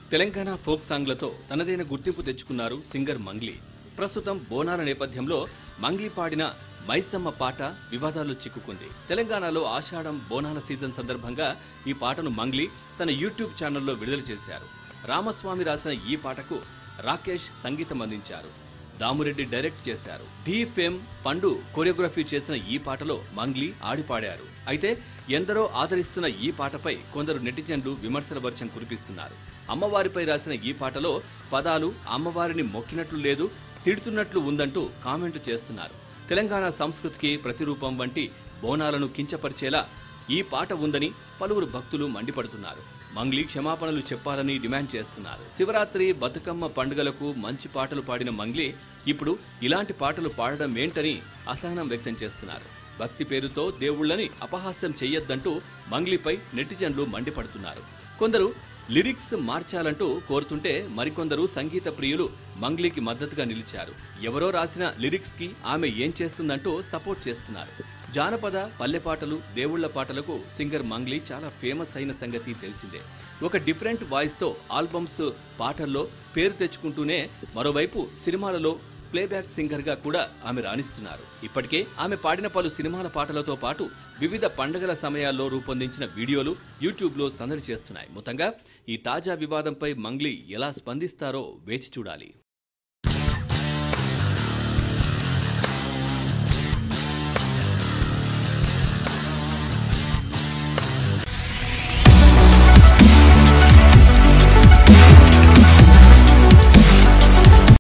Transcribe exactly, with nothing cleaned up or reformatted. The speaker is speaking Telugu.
తెలంగాణ ఫోక్ సాంగ్లతో తనదైన గుర్తింపు తెచ్చుకున్నారు సింగర్ మంగ్లీ. ప్రస్తుతం బోనాల నేపథ్యంలో మంగ్లీ పాడిన మైసమ్మ పాట వివాదాల్లో చిక్కుకుంది. తెలంగాణలో ఆషాఢం బోనాల సీజన్ సందర్భంగా ఈ పాటను మంగ్లీ తన యూట్యూబ్ ఛానల్లో విడుదల చేశారు. రామస్వామి రాసిన ఈ పాటకు రాకేష్ సంగీతం అందించారు. దామురెడ్డి డైరెక్ట్ చేశారు. డి ఫేమ్ పండు కొరియోగ్రఫీ చేసిన ఈ పాటలో మంగ్లీ ఆడిపాడారు. అయితే ఎందరో ఆదరిస్తున్న ఈ పాటపై కొందరు నెటిజన్లు విమర్శల వర్షం కురిపిస్తున్నారు. అమ్మవారిపై రాసిన ఈ పాటలో పదాలు అమ్మవారిని మొక్కినట్లు లేదు, తిడుతున్నట్లు ఉందంటూ కామెంట్లు చేస్తున్నారు. తెలంగాణ సంస్కృతికి ప్రతిరూపం వంటి బోనాలను కించపరిచేలా ఈ పాట ఉందని పలువురు భక్తులు మండిపడుతున్నారు. మంగ్లీ క్షమాపణలు చెప్పాలని డిమాండ్ చేస్తున్నారు. శివరాత్రి, బతుకమ్మ పండుగలకు మంచి పాటలు పాడిన మంగ్లీ ఇప్పుడు ఇలాంటి పాటలు పాడడం ఏంటని అసహనం వ్యక్తం చేస్తున్నారు. భక్తి పేరుతో దేవుళ్లని అపహాస్యం చెయ్యొద్దంటూ మంగ్లీపై నెటిజన్లు మండిపడుతున్నారు. కొందరు లిరిక్స్ మార్చాలంటూ కోరుతుంటే మరికొందరు సంగీత ప్రియులు మంగ్లీకి మద్దతుగా నిలిచారు. ఎవరో రాసిన లిరిక్స్ కి ఆమె ఏం చేస్తుందంటూ సపోర్ట్ చేస్తున్నారు. జానపద, పల్లె పాటలు, దేవుళ్ల పాటలకు సింగర్ మంగ్లీ చాలా ఫేమస్ అయిన సంగతి తెలిసిందే. ఒక డిఫరెంట్ వాయిస్ తో ఆల్బమ్స్, పాటల్లో పేరు తెచ్చుకుంటూనే మరోవైపు సినిమాలలో ప్లేబ్యాక్ సింగర్ గా కూడా ఆమె రాణిస్తున్నారు. ఇప్పటికే ఆమె పాడిన పలు సినిమాల పాటలతో పాటు వివిధ పండుగల సమయాల్లో రూపొందించిన వీడియోలు యూట్యూబ్ లో సందడి చేస్తున్నాయి. మొత్తంగా ఈ తాజా వివాదంపై మంగ్లీ ఎలా స్పందిస్తారో వేచి చూడాలి.